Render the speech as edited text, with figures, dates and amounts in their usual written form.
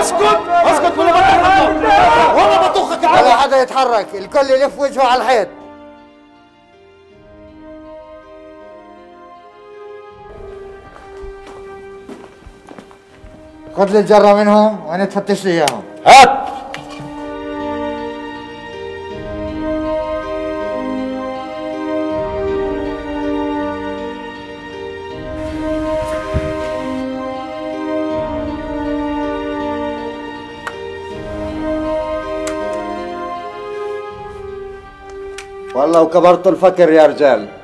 اسكت اسكت ولا بطخك ولا بطخك. ولا حدا يتحرك، الكل يلف وجهه على الحيط. خذ لي الجرة منهم وانا تفتش لي اياهم. هات. والله وكبرتوا الفكر يا رجال.